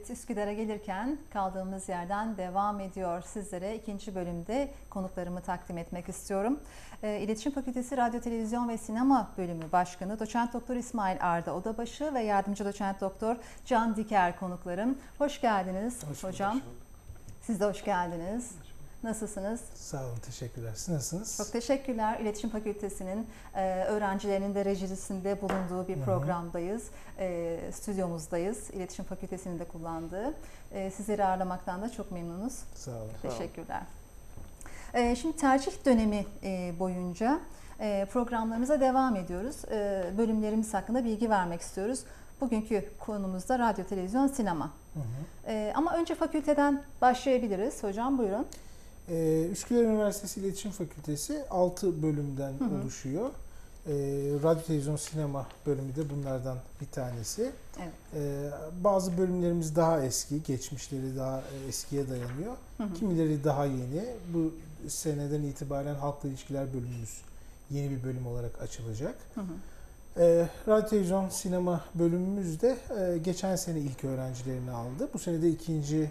Evet, Üsküdar'a gelirken kaldığımız yerden devam ediyor. Sizlere ikinci bölümde konuklarımı takdim etmek istiyorum. İletişim Fakültesi Radyo, Televizyon ve Sinema Bölümü Başkanı Doçent Doktor İsmail Arda Odabaşı ve Yardımcı Doçent Doktor Can Diker konuklarım. Hoş geldiniz hocam. Siz de hoş geldiniz. Nasılsınız? Sağ olun, teşekkürler. Siz nasılsınız? Çok teşekkürler. İletişim Fakültesi'nin öğrencilerinin de rejisinde bulunduğu bir programdayız. Stüdyomuzdayız. İletişim Fakültesi'nin de kullandığı. Sizleri ağırlamaktan da çok memnunuz. Sağ olun. Teşekkürler. Şimdi tercih dönemi boyunca programlarımıza devam ediyoruz. Bölümlerimiz hakkında bilgi vermek istiyoruz. Bugünkü konumuz da radyo, televizyon, sinema. Ama önce fakülteden başlayabiliriz. Hocam buyurun. Üsküdar Üniversitesi İletişim Fakültesi 6 bölümden oluşuyor. Radyo, televizyon, sinema bölümü de bunlardan bir tanesi. Evet. Bazı bölümlerimiz daha eski, geçmişleri daha eskiye dayanıyor. Kimileri daha yeni. Bu seneden itibaren halkla ilişkiler bölümümüz yeni bir bölüm olarak açılacak. Radyo, televizyon, sinema bölümümüz de geçen sene ilk öğrencilerini aldı. Bu sene de ikinci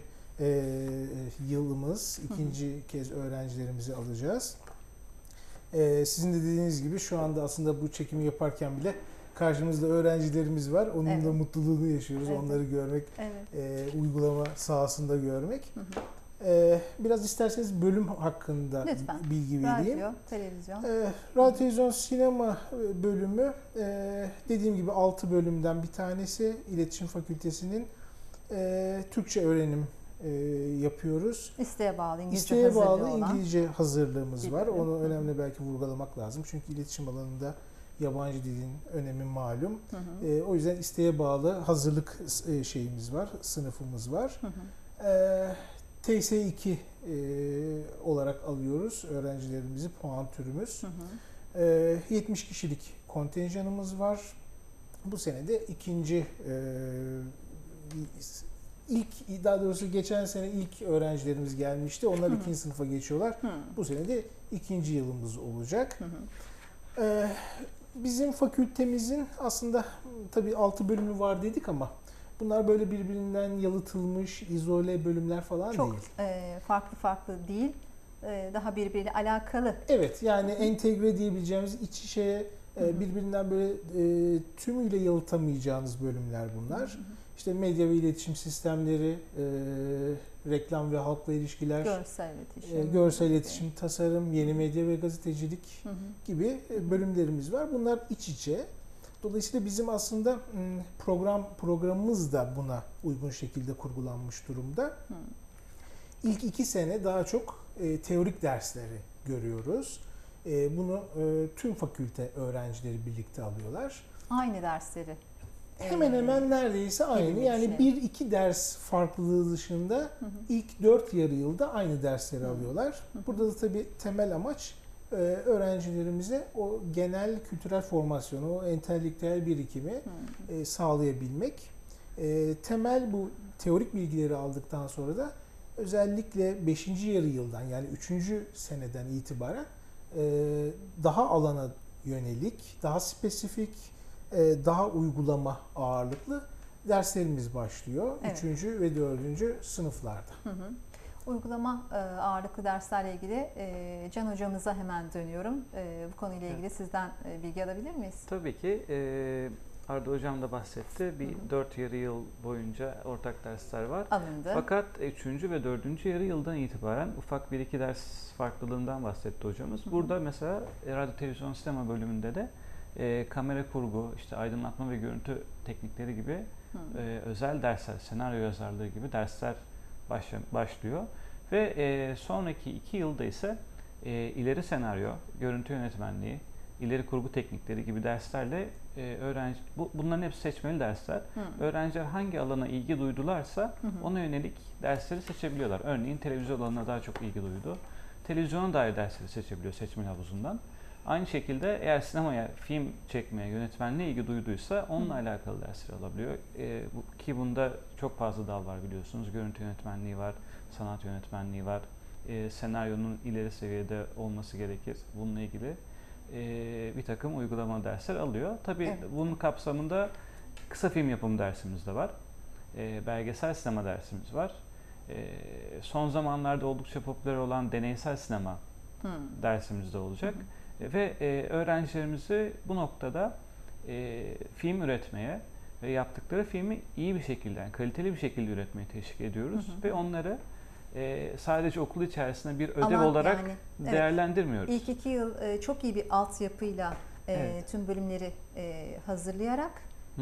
yılımız, ikinci kez öğrencilerimizi alacağız. Sizin de dediğiniz gibi şu anda aslında bu çekimi yaparken bile karşımızda öğrencilerimiz var. Onun da mutluluğunu yaşıyoruz. Evet. Onları görmek, uygulama sahasında görmek. Biraz isterseniz bölüm hakkında lütfen bilgi vereyim. Radyo, televizyon. Radyo, televizyon, sinema bölümü dediğim gibi 6 bölümden bir tanesi. İletişim Fakültesi'nin Türkçe öğrenim yapıyoruz. İsteğe bağlı İngilizce hazırlığımız var. Onu önemli belki vurgulamak lazım. Çünkü iletişim alanında yabancı dilin önemi malum. O yüzden isteğe bağlı hazırlık şeyimiz var, sınıfımız var. TS2 olarak alıyoruz öğrencilerimizi, puan türümüz. 70 kişilik kontenjanımız var. Bu sene de daha doğrusu geçen sene ilk öğrencilerimiz gelmişti. Onlar ikinci sınıfa geçiyorlar. Bu sene de ikinci yılımız olacak. Bizim fakültemizin aslında tabii 6 bölümü var dedik ama bunlar böyle birbirinden yalıtılmış, izole bölümler falan değil. Çok farklı değil. Daha birbiriyle alakalı. Evet, yani entegre diyebileceğimiz iç içe birbirinden böyle tümüyle yalıtamayacağınız bölümler bunlar. İşte medya ve iletişim sistemleri, reklam ve halkla ilişkiler, görsel iletişim, tasarım, yeni medya ve gazetecilik gibi bölümlerimiz var. Bunlar iç içe. Dolayısıyla bizim aslında programımız da buna uygun şekilde kurgulanmış durumda. İlk 2 sene daha çok teorik dersleri görüyoruz. Bunu tüm fakülte öğrencileri birlikte alıyorlar. Aynı dersleri. Hemen hemen neredeyse aynı. Yani 1-2 ders farklılığı dışında ilk 4 yarı yılda aynı dersleri alıyorlar. Burada da tabii temel amaç öğrencilerimize o genel kültürel formasyonu, o entelektüel birikimi sağlayabilmek. Temel bu teorik bilgileri aldıktan sonra da özellikle 5. yarı yıldan yani 3. seneden itibaren daha alana yönelik, daha spesifik, daha uygulama ağırlıklı derslerimiz başlıyor. Evet. 3. ve 4. sınıflarda. Uygulama ağırlıklı derslerle ilgili Can hocamıza hemen dönüyorum. Bu konuyla ilgili sizden bilgi alabilir miyiz? Tabii ki. Arda hocam da bahsetti. 4 yarı yıl boyunca ortak dersler var. Alındı. Fakat 3. ve 4. yarı yıldan itibaren ufak 1-2 ders farklılığından bahsetti hocamız. Burada mesela radyo, televizyon, sinema bölümünde de kamera kurgu, işte aydınlatma ve görüntü teknikleri gibi özel dersler, senaryo yazarlığı gibi dersler başlıyor. Ve sonraki 2 yılda ise ileri senaryo, görüntü yönetmenliği, ileri kurgu teknikleri gibi derslerle bunların hepsi seçmeli dersler. Öğrenciler hangi alana ilgi duydularsa ona yönelik dersleri seçebiliyorlar. Örneğin televizyon alanına daha çok ilgi duydu. Televizyona dair dersleri seçebiliyor seçmeli havuzundan. Aynı şekilde eğer sinemaya, film çekmeye, yönetmenliğe ilgi duyduysa onunla alakalı dersleri alabiliyor. Ki bunda çok fazla dal var biliyorsunuz. Görüntü yönetmenliği var, sanat yönetmenliği var. Senaryonun ileri seviyede olması gerekir. Bununla ilgili bir takım uygulama dersler alıyor. Tabii bunun kapsamında kısa film yapımı dersimiz de var. belgesel sinema dersimiz var. Son zamanlarda oldukça popüler olan deneysel sinema dersimiz de olacak. Ve öğrencilerimizi bu noktada film üretmeye ve yaptıkları filmi iyi bir şekilde, yani kaliteli bir şekilde üretmeye teşvik ediyoruz. Ve onları sadece okul içerisinde bir ödev olarak değerlendirmiyoruz. İlk 2 yıl çok iyi bir altyapıyla tüm bölümleri hazırlayarak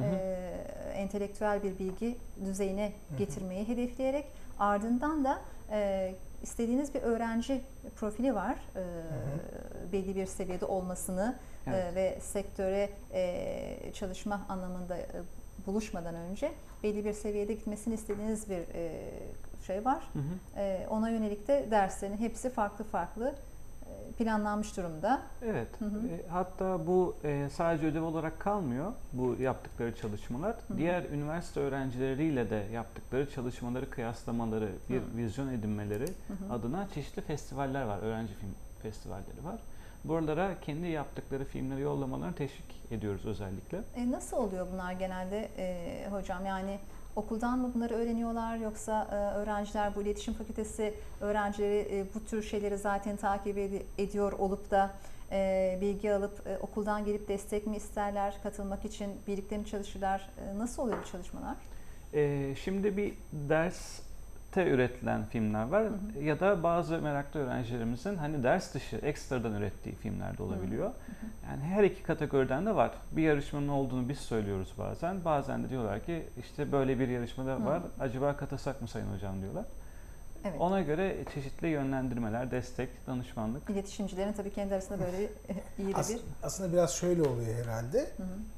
entelektüel bir bilgi düzeyine getirmeyi hedefleyerek ardından da istediğiniz bir öğrenci profili var. Belli bir seviyede olmasını ve sektöre çalışma anlamında buluşmadan önce belli bir seviyede gitmesini istediğiniz bir şey var. Ona yönelik de derslerin hepsi farklı planlanmış durumda. Evet. Hatta bu sadece ödev olarak kalmıyor, bu yaptıkları çalışmalar. Diğer üniversite öğrencileriyle de yaptıkları çalışmaları kıyaslamaları, bir vizyon edinmeleri adına çeşitli festivaller var, öğrenci film festivalleri var. Buralara kendi yaptıkları filmleri yollamalarını teşvik ediyoruz özellikle. Nasıl oluyor bunlar genelde hocam? Yani okuldan mı bunları öğreniyorlar, yoksa öğrenciler, bu iletişim fakültesi öğrencileri bu tür şeyleri zaten takip ediyor olup da bilgi alıp okuldan gelip destek mi isterler, katılmak için birlikte mi çalışırlar? Nasıl oluyor bu çalışmalar? Şimdi bir derste üretilen filmler var ya da bazı meraklı öğrencilerimizin hani ders dışı ekstradan ürettiği filmler de olabiliyor. Yani her iki kategoriden de var. Bir yarışmanın olduğunu biz söylüyoruz bazen. Bazen de diyorlar ki işte böyle bir yarışmada var. Acaba katılsak mı sayın hocam diyorlar. Evet. Ona göre çeşitli yönlendirmeler, destek, danışmanlık. İletişimcilerin tabii kendi arasında böyle iyi de bir... Aslında biraz şöyle oluyor herhalde.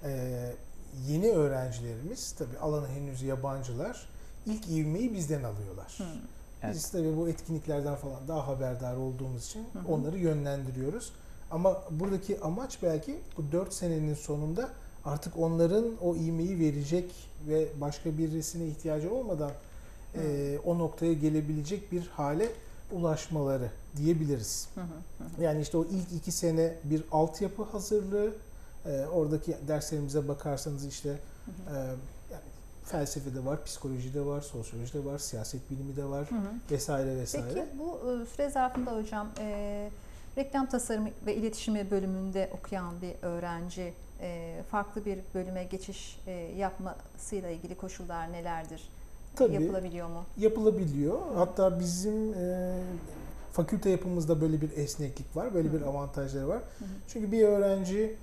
Yeni öğrencilerimiz, tabii alana henüz yabancılar, ilk ivmeyi bizden alıyorlar. Biz tabii bu etkinliklerden falan daha haberdar olduğumuz için onları yönlendiriyoruz. Ama buradaki amaç belki bu 4 senenin sonunda artık onların o ivmeyi verecek ve başka birisine ihtiyacı olmadan o noktaya gelebilecek bir hale ulaşmaları diyebiliriz. Yani işte o ilk 2 sene bir altyapı hazırlığı, oradaki derslerimize bakarsanız işte yani felsefede var, psikolojide var, sosyolojide var, siyaset bilimi de var vesaire vesaire. Peki bu süre zarfında hocam reklam tasarımı ve iletişimi bölümünde okuyan bir öğrenci farklı bir bölüme geçiş yapmasıyla ilgili koşullar nelerdir? Tabii, yapılabiliyor mu? Yapılabiliyor. Hatta bizim fakülte yapımızda böyle bir esneklik var, böyle bir avantajları var. Çünkü bir öğrenci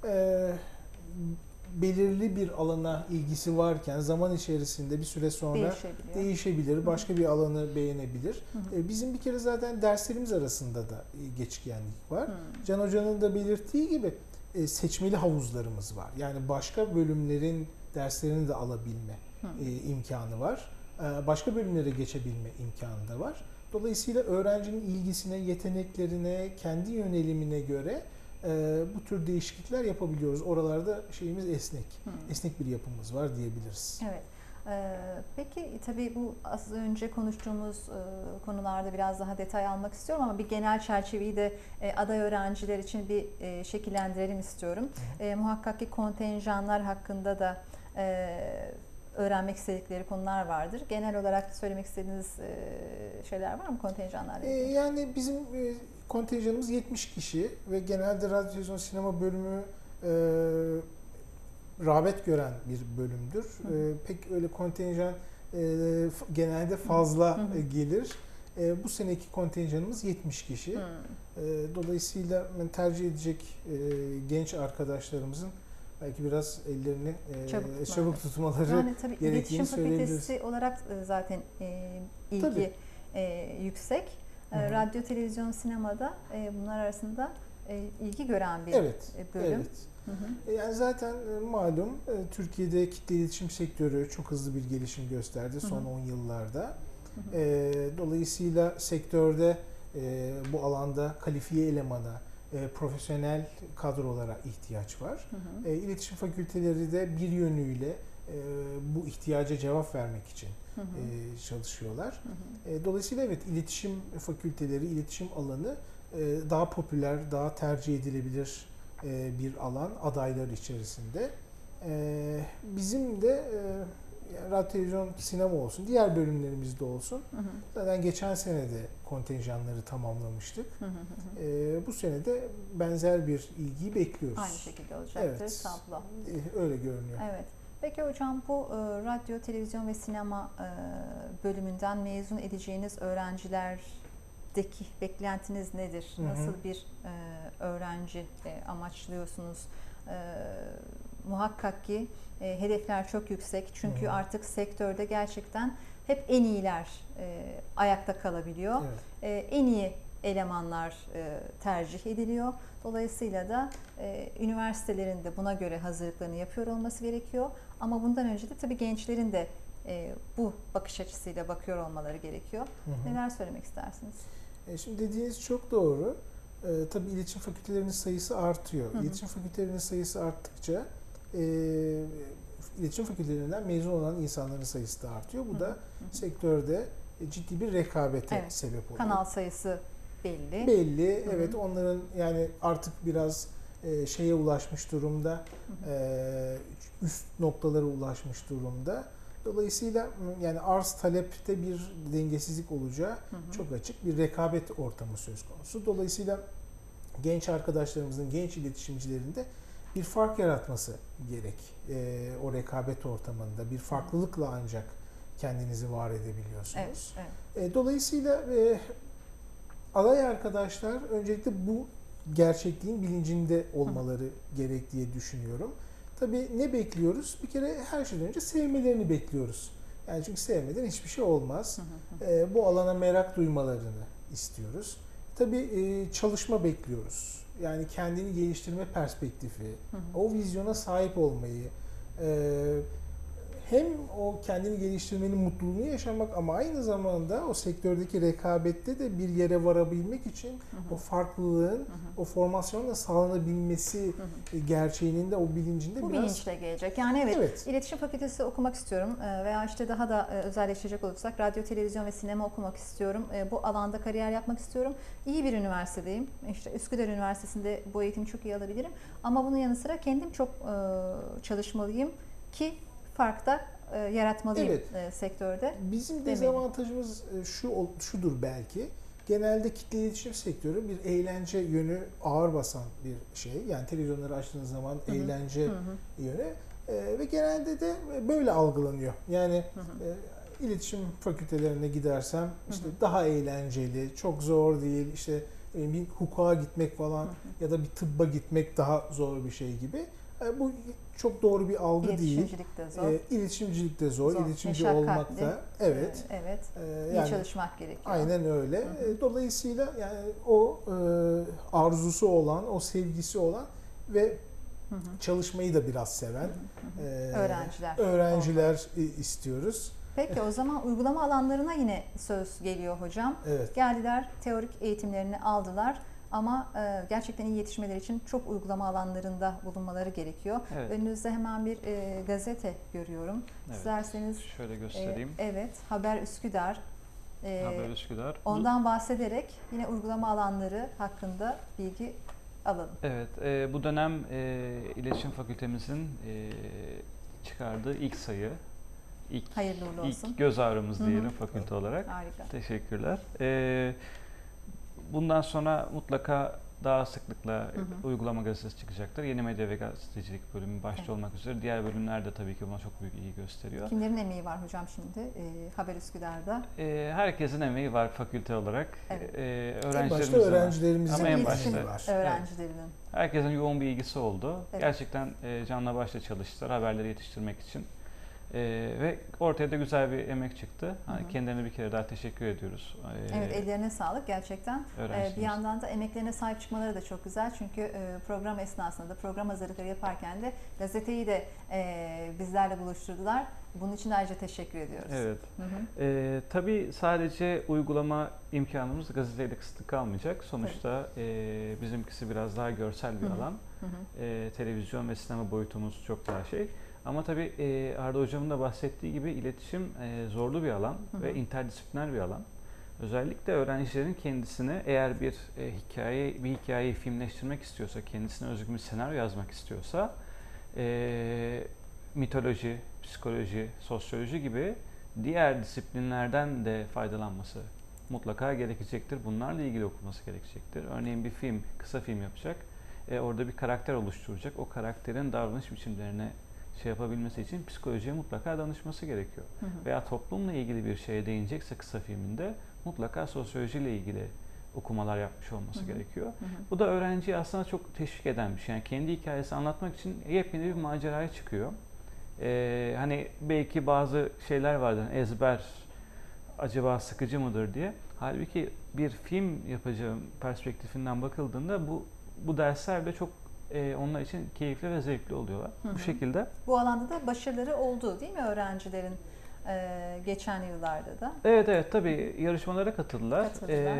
belirli bir alana ilgisi varken zaman içerisinde bir süre sonra değişebilir, başka bir alanı beğenebilir. Bizim bir kere zaten derslerimiz arasında da geçişkenlik var. Can Hoca'nın da belirttiği gibi seçmeli havuzlarımız var. Yani başka bölümlerin derslerini de alabilme imkanı var. Başka bölümlere geçebilme imkanı da var. Dolayısıyla öğrencinin ilgisine, yeteneklerine, kendi yönelimine göre bu tür değişiklikler yapabiliyoruz. Oralarda şeyimiz esnek. Esnek bir yapımız var diyebiliriz. Evet. Peki tabii bu az önce konuştuğumuz konularda biraz daha detay almak istiyorum ama bir genel çerçeveyi de aday öğrenciler için bir şekillendirelim istiyorum. Muhakkak ki kontenjanlar hakkında da öğrenmek istedikleri konular vardır. Genel olarak söylemek istediğiniz şeyler var mı kontenjanlarla ilgili? Yani bizim kontenjanımız 70 kişi ve genelde radyo, televizyon, sinema bölümü rağbet gören bir bölümdür. Pek öyle kontenjan genelde fazla gelir. Bu seneki kontenjanımız 70 kişi. Dolayısıyla tercih edecek genç arkadaşlarımızın belki biraz ellerini çabuk tutmaları yani tabii gerektiğini söyleyebiliriz. İletişim fakültesi olarak zaten ilgi yüksek. Radyo, televizyon, sinemada bunlar arasında ilgi gören bir bölüm. Evet. Yani zaten malum Türkiye'de kitle iletişim sektörü çok hızlı bir gelişim gösterdi son 10 yıllarda. Dolayısıyla sektörde bu alanda kalifiye elemana, profesyonel kadrolara ihtiyaç var. İletişim fakülteleri de bir yönüyle bu ihtiyaca cevap vermek için çalışıyorlar. Dolayısıyla evet, iletişim fakülteleri, iletişim alanı daha popüler, daha tercih edilebilir bir alan adaylar içerisinde. Bizim de yani radyo, televizyon, sinema olsun, diğer bölümlerimizde olsun. Zaten geçen sene de kontenjanları tamamlamıştık. Bu sene de benzer bir ilgiyi bekliyoruz. Aynı şekilde olacaktır tablo. Öyle görünüyor. Evet. Peki hocam, bu radyo, televizyon ve sinema bölümünden mezun edeceğiniz öğrencilerdeki beklentiniz nedir? Nasıl bir öğrenci amaçlıyorsunuz? Muhakkak ki hedefler çok yüksek. Çünkü artık sektörde gerçekten hep en iyiler ayakta kalabiliyor. En iyi elemanlar tercih ediliyor. Dolayısıyla da üniversitelerin de buna göre hazırlıklarını yapıyor olması gerekiyor. Ama bundan önce de tabii gençlerin de bu bakış açısıyla bakıyor olmaları gerekiyor. Neler söylemek istersiniz? Şimdi dediğiniz çok doğru. Tabii iletişim fakültelerinin sayısı artıyor. İletişim fakültelerinin sayısı arttıkça iletişim fakültelerinden mezun olan insanların sayısı da artıyor. Bu da sektörde ciddi bir rekabete sebep oluyor. Kanal sayısı belli. Belli. Evet, onların yani artık biraz şeye ulaşmış durumda. Üst noktalara ulaşmış durumda. Dolayısıyla yani arz talepte bir dengesizlik olacağı çok açık, bir rekabet ortamı söz konusu. Dolayısıyla genç arkadaşlarımızın, genç iletişimcilerinde bir fark yaratması gerek. O rekabet ortamında bir farklılıkla ancak kendinizi var edebiliyorsunuz. Dolayısıyla alay arkadaşlar öncelikle bu gerçekliğin bilincinde olmaları gerek diye düşünüyorum. Tabii ne bekliyoruz? Bir kere her şeyden önce sevmelerini bekliyoruz. Yani çünkü sevmeden hiçbir şey olmaz. Bu alana merak duymalarını istiyoruz. Tabii çalışma bekliyoruz. Yani kendini geliştirme perspektifi, o vizyona sahip olmayı, hem o kendini geliştirmenin mutluluğunu yaşamak ama aynı zamanda o sektördeki rekabette de bir yere varabilmek için o farklılığın, o formasyonla sağlanabilmesi gerçeğinin de o bilincinde bu biraz... bilinçle gelecek. Yani evet, iletişim fakültesi okumak istiyorum veya işte daha da özelleştirecek olursak radyo, televizyon ve sinema okumak istiyorum. Bu alanda kariyer yapmak istiyorum. İyi bir üniversitedeyim. İşte Üsküdar Üniversitesi'nde bu eğitimi çok iyi alabilirim. Ama bunun yanı sıra kendim çok çalışmalıyım ki farkta yaratmalıyım sektörde. Bizim dezavantajımız şudur belki. Genelde kitle iletişim sektörü bir eğlence yönü ağır basan bir şey. Yani televizyonları açtığınız zaman eğlence yönü ve genelde de böyle algılanıyor. Yani iletişim fakültelerine gidersem işte daha eğlenceli, çok zor değil. İşte bir hukuka gitmek falan ya da bir tıbba gitmek daha zor bir şey gibi. Bu çok doğru bir algı değil. İletişimcilik de zor. İletişimcilik de zor. İletişimci olmak da. Evet. İyi çalışmak gerekiyor. Aynen öyle. Dolayısıyla yani o arzusu olan, o sevgisi olan ve çalışmayı da biraz seven öğrenciler istiyoruz. Peki o zaman uygulama alanlarına yine söz geliyor hocam. Geldiler, teorik eğitimlerini aldılar. Ama gerçekten iyi yetişmeleri için çok uygulama alanlarında bulunmaları gerekiyor. Önünüzde hemen bir gazete görüyorum. İsterseniz şöyle göstereyim. Haber Üsküdar. Haber Üsküdar. Ondan bahsederek yine uygulama alanları hakkında bilgi alalım. Evet, bu dönem İletişim Fakültemizin çıkardığı ilk sayı. Hayırlı uğurlu olsun. İlk göz ağrımız diyelim fakülte olarak. Harika. Teşekkürler. Bundan sonra mutlaka daha sıklıkla uygulama gazetesi çıkacaktır. Yeni medya ve gazetecilik bölümü başta olmak üzere. Diğer bölümler de tabii ki buna çok büyük ilgi gösteriyor. Kimlerin emeği var hocam şimdi Haber Üsküdar'da? Herkesin emeği var fakülte olarak. Öğrencilerimizin en başta var. Öğrencilerinin. Herkesin yoğun bir ilgisi oldu. Gerçekten canla başla çalıştılar haberleri yetiştirmek için. Ve ortaya da güzel bir emek çıktı. Kendilerine bir kere daha teşekkür ediyoruz. Evet, ellerine sağlık gerçekten. Bir yandan da emeklerine sahip çıkmaları da çok güzel. Çünkü program esnasında da program hazırlıkları yaparken de gazeteyi de bizlerle buluşturdular. Bunun için ayrıca teşekkür ediyoruz. Evet. Tabii sadece uygulama imkanımız gazeteyle kısıtlı kalmayacak. Sonuçta bizimkisi biraz daha görsel bir alan. Televizyon ve sinema boyutumuz çok daha şey. Ama tabii Arda Hocam'ın da bahsettiği gibi iletişim zorlu bir alan ve interdisipliner bir alan. Özellikle öğrencilerin kendisini eğer bir hikayeyi filmleştirmek istiyorsa, kendisine özgü bir senaryo yazmak istiyorsa mitoloji, psikoloji, sosyoloji gibi diğer disiplinlerden de faydalanması mutlaka gerekecektir. Bunlarla ilgili okuması gerekecektir. Örneğin bir film, kısa film yapacak. Orada bir karakter oluşturacak. O karakterin davranış biçimlerine yapabilmesi için psikolojiye mutlaka danışması gerekiyor. Veya toplumla ilgili bir şeye değinecekse kısa filminde mutlaka sosyolojiyle ilgili okumalar yapmış olması gerekiyor. Bu da öğrenciyi aslında çok teşvik eden bir şey. Yani kendi hikayesi anlatmak için yepyeni bir maceraya çıkıyor. Hani belki bazı şeyler vardır, ezber acaba sıkıcı mıdır diye. Halbuki bir film yapacağım perspektifinden bakıldığında bu dersler de çok onlar için keyifli ve zevkli oluyorlar. Bu şekilde. Bu alanda da başarıları oldu değil mi öğrencilerin geçen yıllarda da? Evet tabii yarışmalara katıldılar.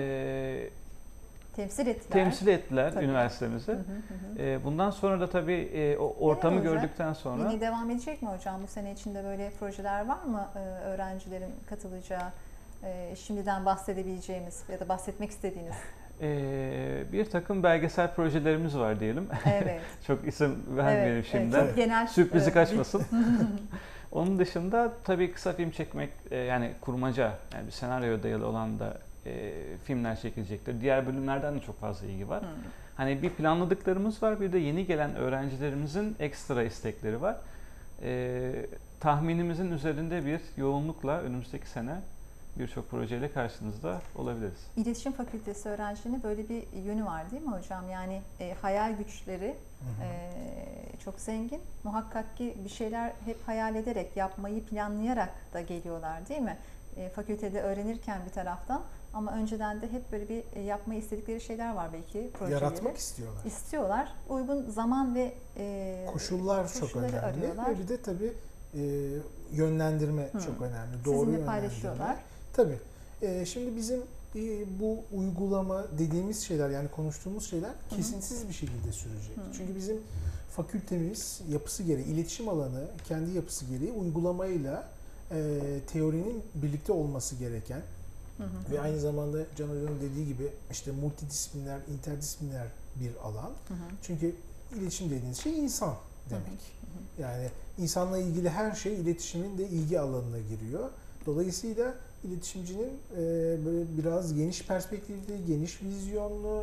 Temsil ettiler tabii. Üniversitemizi. Bundan sonra da tabii o ortamı gördükten sonra. Yine devam edecek mi hocam? Bu sene içinde böyle projeler var mı öğrencilerin katılacağı, şimdiden bahsedebileceğimiz ya da bahsetmek istediğiniz? Bir takım belgesel projelerimiz var diyelim. Evet. Çok isim vermeyelim şimdiden. Çok genel. Sürprizi kaçmasın. Onun dışında tabii kısa film çekmek, yani kurmaca, yani bir senaryoya dayalı olan da filmler çekilecektir. Diğer bölümlerden de çok fazla ilgi var. Hani bir planladıklarımız var, bir de yeni gelen öğrencilerimizin ekstra istekleri var. Tahminimizin üzerinde bir yoğunlukla önümüzdeki sene birçok projeyle karşınızda olabiliriz. İletişim Fakültesi öğrencilerinin böyle bir yönü var değil mi hocam? Yani hayal güçleri çok zengin. Muhakkak ki bir şeyler hep hayal ederek, yapmayı planlayarak da geliyorlar değil mi? Fakültede öğrenirken bir taraftan ama önceden de hep böyle bir yapmayı istedikleri şeyler var belki. Projeleri. Yaratmak istiyorlar. İstiyorlar. Uygun zaman ve koşullar çok önemli. Arıyorlar. Ve bir de tabii yönlendirme çok önemli. Doğru sizinle yönlendirme. paylaşıyorlar. Tabii. Şimdi bizim bu uygulama dediğimiz şeyler, yani konuştuğumuz şeyler kesintisiz bir şekilde sürecek. Çünkü bizim fakültemiz yapısı gereği, iletişim alanı kendi yapısı gereği uygulamayla teorinin birlikte olması gereken ve aynı zamanda Can Hoca'nın dediği gibi işte multidisipliner, interdisipliner bir alan. Çünkü iletişim dediğiniz şey insan demek. Yani insanla ilgili her şey iletişimin de ilgi alanına giriyor. Dolayısıyla iletişimcinin böyle biraz geniş perspektifli, geniş vizyonlu,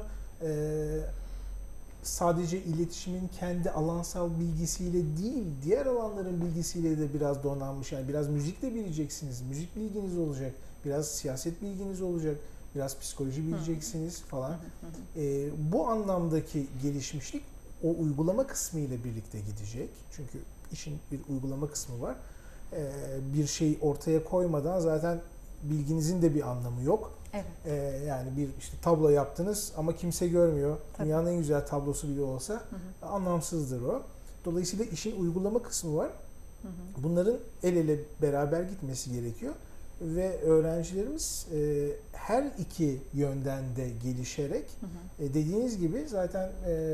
sadece iletişimin kendi alansal bilgisiyle değil, diğer alanların bilgisiyle de biraz donanmış. Yani biraz müzik de bileceksiniz, müzik bilginiz olacak, biraz siyaset bilginiz olacak, biraz psikoloji bileceksiniz falan. Bu anlamdaki gelişmişlik o uygulama kısmı ile birlikte gidecek. Çünkü işin bir uygulama kısmı var. Bir şey ortaya koymadan zaten bilginizin de bir anlamı yok. Evet. Yani bir işte tablo yaptınız ama kimse görmüyor. Tabii. Dünyanın en güzel tablosu bile olsa anlamsızdır o. Dolayısıyla işin uygulama kısmı var. Bunların el ele beraber gitmesi gerekiyor. Ve öğrencilerimiz her iki yönden de gelişerek dediğiniz gibi zaten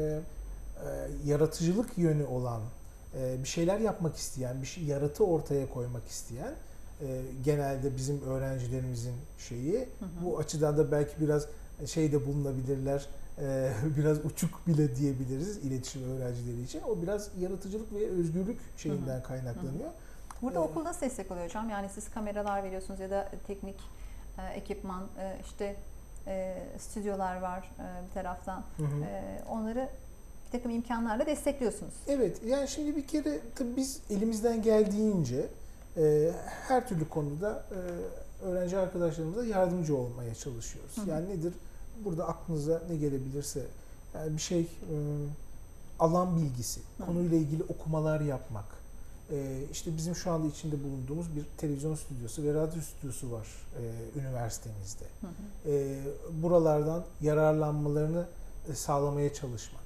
yaratıcılık yönü olan, bir şeyler yapmak isteyen, bir şey yaratı ortaya koymak isteyen genelde bizim öğrencilerimizin şeyi. Bu açıdan da belki biraz de bulunabilirler, biraz uçuk bile diyebiliriz iletişim öğrencileri için. O biraz yaratıcılık ve özgürlük şeyinden kaynaklanıyor. Burada okul nasıl destek oluyor hocam? Yani siz kameralar veriyorsunuz ya da teknik ekipman, işte stüdyolar var bir taraftan. Onları bir takım imkanlarla destekliyorsunuz. Evet, yani şimdi bir kere tabii biz elimizden geldiğince her türlü konuda öğrenci arkadaşlarımıza yardımcı olmaya çalışıyoruz. Yani nedir? Burada aklınıza ne gelebilirse, yani bir şey, alan bilgisi, konuyla ilgili okumalar yapmak. İşte bizim şu anda içinde bulunduğumuz bir televizyon stüdyosu ve radyo stüdyosu var üniversitemizde. Buralardan yararlanmalarını sağlamaya çalışmak.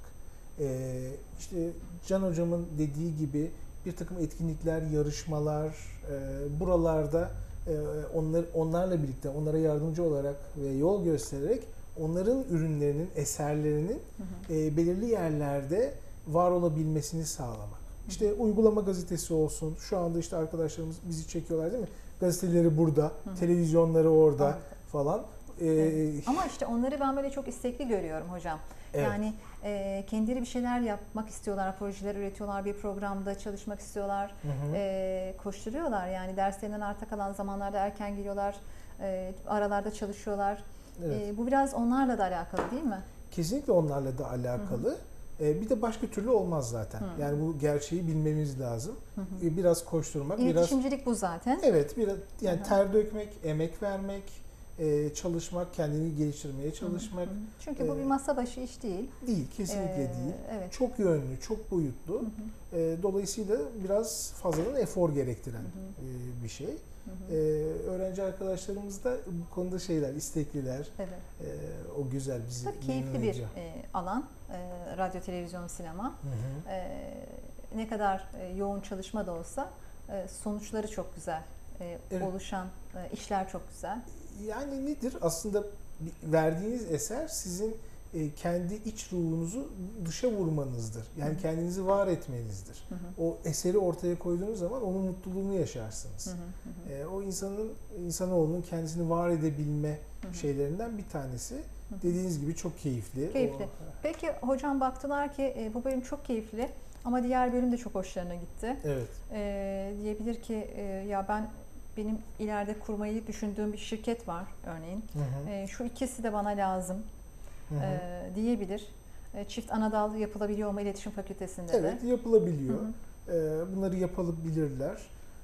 İşte Can Hocam'ın dediği gibi bir takım etkinlikler, yarışmalar, buralarda onlarla birlikte, onlara yardımcı olarak ve yol göstererek onların ürünlerinin, eserlerinin belirli yerlerde var olabilmesini sağlamak. İşte uygulama gazetesi olsun, şu anda işte arkadaşlarımız bizi çekiyorlar değil mi? Gazeteleri burada, televizyonları orada falan. Ama işte onları ben böyle çok istekli görüyorum hocam. Evet. Yani kendileri bir şeyler yapmak istiyorlar, projeler üretiyorlar, bir programda çalışmak istiyorlar, koşturuyorlar. Yani derslerinden arta kalan zamanlarda erken geliyorlar, aralarda çalışıyorlar. Evet. Bu biraz onlarla da alakalı değil mi? Kesinlikle onlarla da alakalı. Bir de başka türlü olmaz zaten. Yani bu gerçeği bilmemiz lazım. Biraz koşturmak, biraz İletişimcilik bu zaten. evet, biraz yani ter dökmek, emek vermek, çalışmak, kendini geliştirmeye çalışmak. Çünkü bu bir masa başı iş değil. Değil, kesinlikle değil. Evet. Çok yönlü, çok boyutlu. Dolayısıyla biraz fazladan efor gerektiren bir şey. Öğrenci arkadaşlarımız da bu konuda istekliler. Evet. O güzel, bizi Tabii keyifli memnun bir ediyor. alan, radyo, televizyon, sinema. Ne kadar yoğun çalışma da olsa sonuçları çok güzel. Evet. Oluşan işler çok güzel. Yani nedir? Aslında verdiğiniz eser sizin kendi iç ruhunuzu dışa vurmanızdır. Yani kendinizi var etmenizdir. O eseri ortaya koyduğunuz zaman onun mutluluğunu yaşarsınız. O insanoğlunun kendisini var edebilme şeylerinden bir tanesi. Dediğiniz gibi çok keyifli. Keyifli. Peki hocam baktılar ki bu bölüm çok keyifli ama diğer bölüm de çok hoşlarına gitti. Evet. Diyebilir ki ya benim ileride kurmayı düşündüğüm bir şirket var örneğin. Şu ikisi de bana lazım diyebilir. Çift anadal yapılabiliyor mu iletişim fakültesinde de? Evet, yapılabiliyor. Bunları yapabilirler.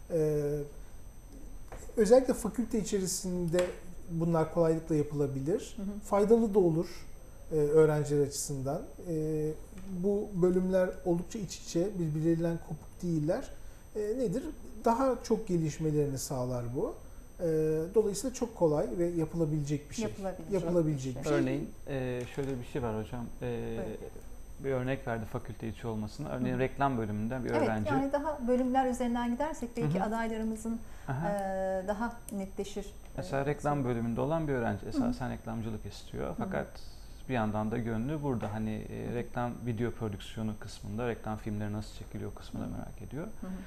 Özellikle fakülte içerisinde bunlar kolaylıkla yapılabilir. Faydalı da olur öğrenciler açısından. Bu bölümler oldukça iç içe, birbirlerinden kopuk değiller. Nedir? Daha çok gelişmelerini sağlar bu. Dolayısıyla çok kolay ve yapılabilecek bir şey. Yapılabilecek bir şey. Örneğin şöyle bir şey var hocam. Bir örnek verdi fakülte içi olmasına. Örneğin reklam bölümünden bir öğrenci. Evet, yani daha bölümler üzerinden gidersek belki adaylarımızın daha netleşir. Mesela reklam bölümünde olan bir öğrenci esasen reklamcılık istiyor. Fakat bir yandan da gönlü burada. Hani reklam video prodüksiyonu kısmında, reklam filmleri nasıl çekiliyor kısmında merak ediyor.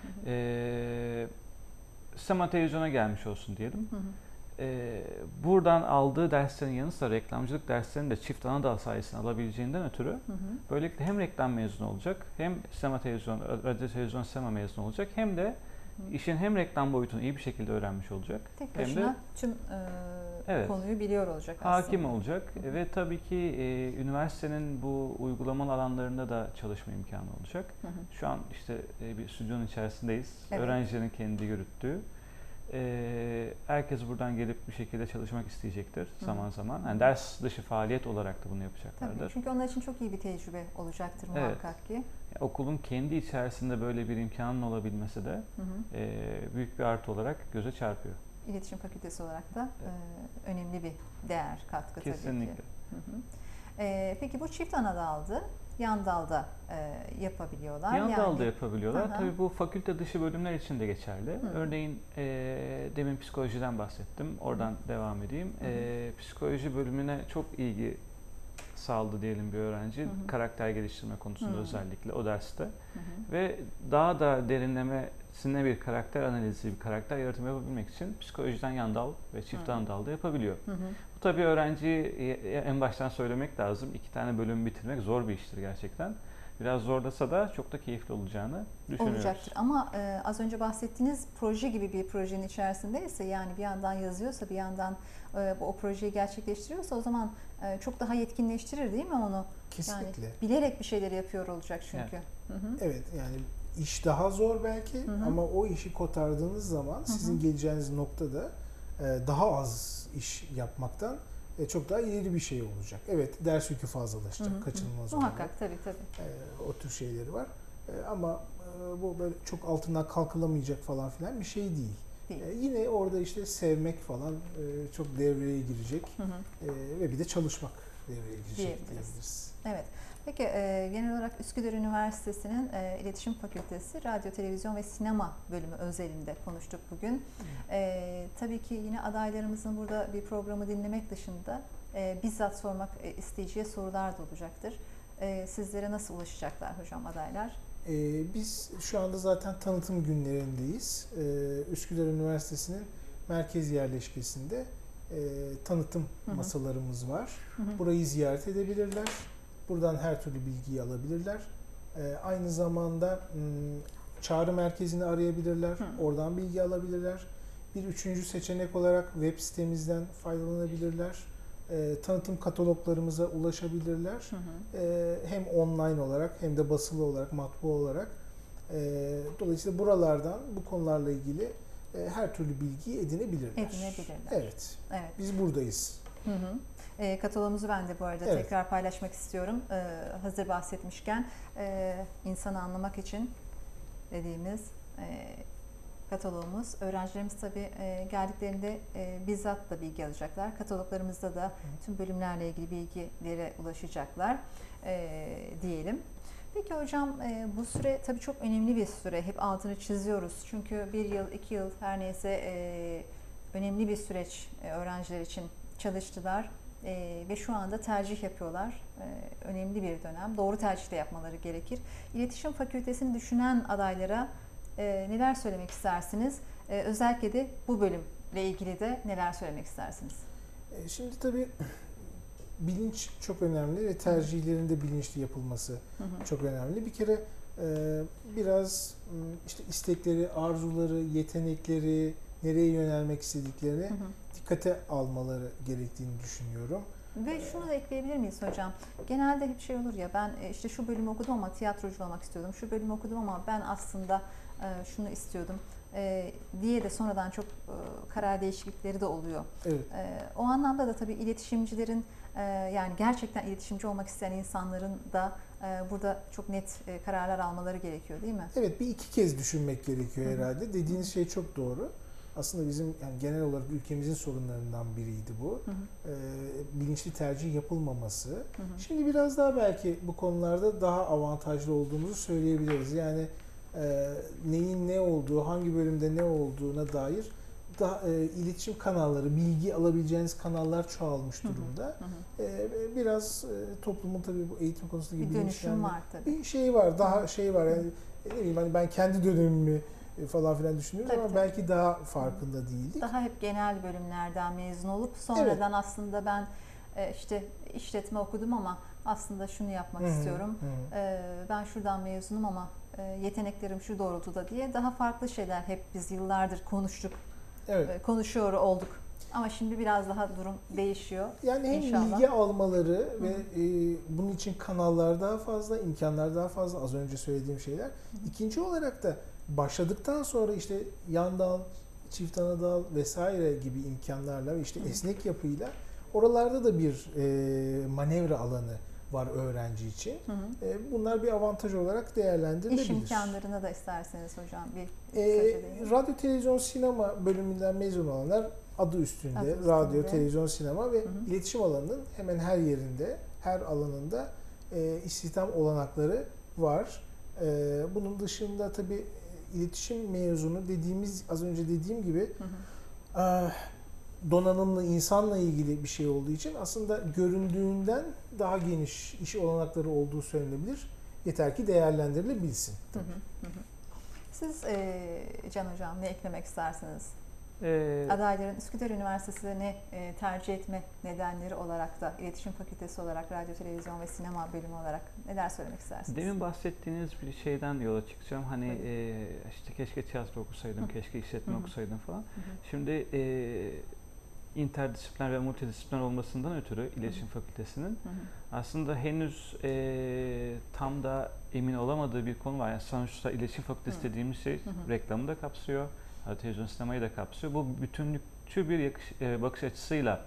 Sinema televizyona gelmiş olsun diyelim. Buradan aldığı derslerin yanı sıra reklamcılık derslerini de çift anadal sayesinde alabileceğinden ötürü böylelikle hem reklam mezunu olacak, hem sinema televizyon, radyo televizyon sinema mezunu olacak, hem de işin hem reklam boyutunu iyi bir şekilde öğrenmiş olacak. Tek hem başına de tüm konuyu biliyor olacak aslında. hakim olacak ve tabii ki üniversitenin bu uygulamalı alanlarında da çalışma imkanı olacak. Şu an işte bir stüdyonun içerisindeyiz. Evet. Öğrencilerin kendi yürüttüğü. Herkes buradan gelip bir şekilde çalışmak isteyecektir zaman zaman. Yani ders dışı faaliyet olarak da bunu yapacaklardır. Tabii, çünkü onlar için çok iyi bir tecrübe olacaktır muhakkak ki. Okulun kendi içerisinde böyle bir imkanın olabilmesi de büyük bir artı olarak göze çarpıyor. İletişim fakültesi olarak da önemli bir değer, katkı Kesinlikle. tabii ki. Peki bu çift ana daldı. Yan dalda yapabiliyorlar. Yan dalda yapabiliyorlar. Aha. Tabii bu fakülte dışı bölümler için de geçerli. Örneğin demin psikolojiden bahsettim. Oradan devam edeyim. Psikoloji bölümüne çok ilgi sağladı diyelim bir öğrenci. Karakter geliştirme konusunda özellikle o derste. Ve daha da derinlemesine bir karakter analizi, bir karakter yaratımı yapabilmek için psikolojiden yan dal ve çift ana dalda yapabiliyor. Bu tabii öğrenciyi en baştan söylemek lazım. 2 tane bölüm bitirmek zor bir iştir gerçekten. Biraz zorlasa da çok da keyifli olacağını düşünüyoruz. Olacaktır ama az önce bahsettiğiniz proje gibi bir projenin içerisindeyse, yani bir yandan yazıyorsa bir yandan o projeyi gerçekleştiriyorsa o zaman çok daha yetkinleştirir değil mi onu? Kesinlikle. Yani bilerek bir şeyleri yapıyor olacak çünkü. Evet, yani iş daha zor belki ama o işi kotardığınız zaman sizin geleceğiniz noktada daha az iş yapmaktan çok daha ileri bir şey olacak. Evet, ders yükü fazlalaşacak, kaçınılmaz olarak. Muhakkak, tabii. O tür şeyleri var. Ama bu böyle çok altından kalkılamayacak falan filan bir şey değil. Yine orada işte sevmek falan çok devreye girecek ve bir de çalışmak devreye girecek diyebiliriz. Evet. Peki genel olarak Üsküdar Üniversitesi'nin İletişim Fakültesi Radyo, Televizyon ve Sinema bölümü özelinde konuştuk bugün. Tabii ki yine adaylarımızın burada bir programı dinlemek dışında bizzat sormak isteyeceği sorular da olacaktır. Sizlere nasıl ulaşacaklar hocam adaylar? Biz şu anda zaten tanıtım günlerindeyiz. Üsküdar Üniversitesi'nin merkez yerleşkesinde tanıtım masalarımız var. Burayı ziyaret edebilirler. Buradan her türlü bilgiyi alabilirler. Aynı zamanda çağrı merkezini arayabilirler. Oradan bilgi alabilirler. Bir üçüncü seçenek olarak web sitemizden faydalanabilirler. Tanıtım kataloglarımıza ulaşabilirler. Hem online olarak hem de basılı olarak, matbaa olarak. Dolayısıyla buralardan bu konularla ilgili her türlü bilgiyi edinebilirler. Evet. Biz buradayız. Katalogumuzu ben de bu arada tekrar paylaşmak istiyorum. Hazır bahsetmişken insanı anlamak için dediğimiz katalogumuz. Öğrencilerimiz tabii geldiklerinde bizzat da bilgi alacaklar. Kataloglarımızda da tüm bölümlerle ilgili bilgilere ulaşacaklar diyelim. Peki hocam bu süre tabii çok önemli bir süre. Hep altını çiziyoruz. Çünkü 1 yıl, 2 yıl her neyse önemli bir süreç öğrenciler için çalıştılar. Ve şu anda tercih yapıyorlar. Önemli bir dönem. Doğru tercih de yapmaları gerekir. İletişim Fakültesini düşünen adaylara neler söylemek istersiniz? Özellikle de bu bölümle ilgili de neler söylemek istersiniz? Şimdi tabii bilinç çok önemli ve tercihlerinde bilinçli yapılması çok önemli. Bir kere biraz işte istekleri, arzuları, yetenekleri, nereye yönelmek istediklerini dikkate almaları gerektiğini düşünüyorum. Ve şunu da ekleyebilir miyiz hocam? Genelde hep şey olur ya, ben işte şu bölümü okudum ama tiyatrocu olmak istiyordum. Şu bölümü okudum ama ben aslında şunu istiyordum diye de sonradan çok karar değişiklikleri de oluyor. Evet. O anlamda da tabii iletişimcilerin yani gerçekten iletişimci olmak isteyen insanların da burada çok net kararlar almaları gerekiyor değil mi? Evet, bir iki kez düşünmek gerekiyor herhalde. Dediğiniz şey çok doğru. Aslında bizim yani genel olarak ülkemizin sorunlarından biriydi bu. Bilinçli tercih yapılmaması. Şimdi biraz daha belki bu konularda daha avantajlı olduğumuzu söyleyebiliriz. Yani neyin ne olduğu, hangi bölümde ne olduğuna dair daha iletişim kanalları, bilgi alabileceğiniz kanallar çoğalmış durumda. Biraz toplumun tabii bu eğitim konusundaki bir dönüşüm var tabii. Bir şey var, daha şey var. Yani ne bileyim hani ben kendi dönemimi falan filan düşünüyoruz ama tabii. Belki daha farkında değildik. Daha hep genel bölümlerden mezun olup sonradan aslında ben işte işletme okudum ama aslında şunu yapmak istiyorum. Ben şuradan mezunum ama yeteneklerim şu doğrultuda diye daha farklı şeyler hep biz yıllardır konuştuk. Konuşuyor olduk. Ama şimdi biraz daha durum değişiyor. Yani hem İnşallah. bilgi almaları ve bunun için kanallar daha fazla, imkanlar daha fazla, az önce söylediğim şeyler. İkinci olarak da başladıktan sonra işte yan dal, çift ana dal vesaire gibi imkanlarla ve işte esnek yapıyla oralarda da bir manevra alanı var öğrenci için. Bunlar bir avantaj olarak değerlendirilebilir. İş imkanlarına da isterseniz hocam bir radyo, televizyon, sinema bölümünden mezun olanlar adı üstünde radyo, televizyon, sinema ve iletişim alanının hemen her yerinde, her alanında istihdam olanakları var. Bunun dışında tabii iletişim mezunu az önce dediğim gibi donanımlı, insanla ilgili bir şey olduğu için aslında göründüğünden daha geniş iş olanakları olduğu söylenebilir. Yeter ki değerlendirilebilsin. Siz Can Hocam ne eklemek istersiniz? Adayların Üsküdar Üniversitesi'ni tercih etme nedenleri olarak da iletişim fakültesi olarak radyo, televizyon ve sinema bölümü olarak neler söylemek istersiniz? Demin bahsettiğiniz bir şeyden yola çıkacağım. Hani işte keşke tiyatro okusaydım, keşke işletme okusaydım falan. Şimdi interdisipliner ve multidisipliner olmasından ötürü iletişim fakültesinin aslında henüz tam da emin olamadığı bir konu var. Yani sonuçta iletişim fakültesi dediğimiz şey reklamı da kapsıyor, televizyon sinemayı da kapsıyor. Bu bütünlükçü bir bakış açısıyla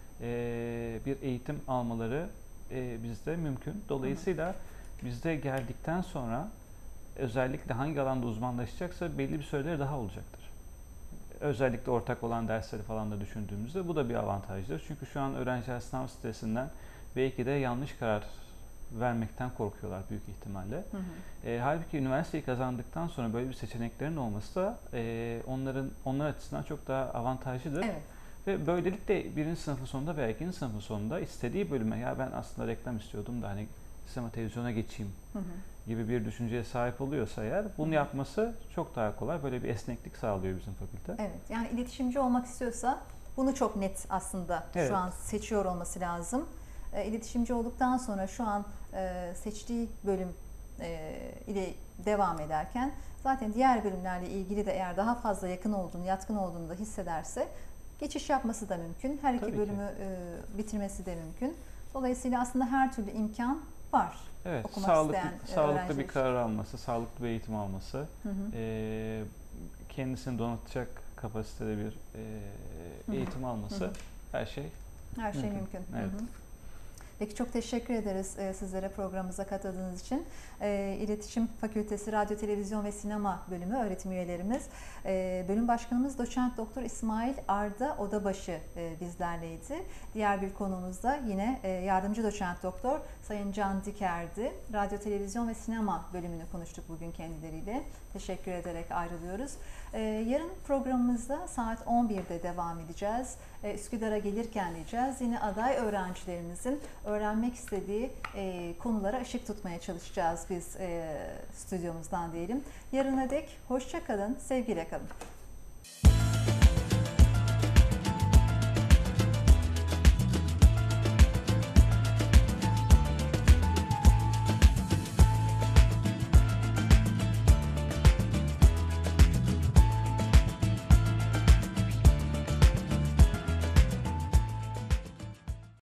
bir eğitim almaları bizde mümkün. Dolayısıyla bizde geldikten sonra özellikle hangi alanda uzmanlaşacaksa belli bir süreleri daha olacaktır. Özellikle ortak olan dersleri falan da düşündüğümüzde bu da bir avantajdır. Çünkü şu an öğrenciler sınav stresinden belki de yanlış karar vermekten korkuyorlar büyük ihtimalle. Halbuki üniversiteyi kazandıktan sonra böyle bir seçeneklerin olması da onlar açısından çok daha avantajlıdır. Evet. Ve böylelikle birinci sınıfın sonunda veya ikinci sınıfın sonunda istediği bölüme ya ben aslında reklam istiyordum da hani sinema televizyona geçeyim gibi bir düşünceye sahip oluyorsa eğer bunu yapması çok daha kolay. Böyle bir esneklik sağlıyor bizim fakülte. Evet. Yani iletişimci olmak istiyorsa bunu çok net aslında şu an seçiyor olması lazım. iletişimci olduktan sonra şu an seçtiği bölüm ile devam ederken zaten diğer bölümlerle ilgili de eğer daha fazla yakın olduğunu, yatkın olduğunu da hissederse geçiş yapması da mümkün. Her iki Tabii ki. bölümü bitirmesi de mümkün. Dolayısıyla aslında her türlü imkan var. Evet, okumak isteyen sağlıklı öğrenciler bir için. karar alması, sağlıklı bir eğitim alması, Hı hı. Kendisini donatacak kapasitede bir Hı hı. eğitim alması, Hı hı. her şey Her şey mümkün. mümkün. Evet. Hı hı. Peki çok teşekkür ederiz sizlere programımıza katıldığınız için. İletişim Fakültesi Radyo, Televizyon ve Sinema Bölümü öğretim üyelerimiz. Bölüm Başkanımız Doçent Doktor İsmail Arda Odabaşı bizlerleydi. Diğer bir konuğumuz da yine Yardımcı Doçent Doktor Sayın Can Diker'di. Radyo, Televizyon ve Sinema Bölümünü konuştuk bugün kendileriyle. Teşekkür ederek ayrılıyoruz. Yarın programımızda saat 11'de devam edeceğiz. Üsküdar'a gelirken diyeceğiz. Yine aday öğrencilerimizin öğrenmek istediği konulara ışık tutmaya çalışacağız biz stüdyomuzdan diyelim. Yarına dek hoşça kalın, sevgiyle kalın.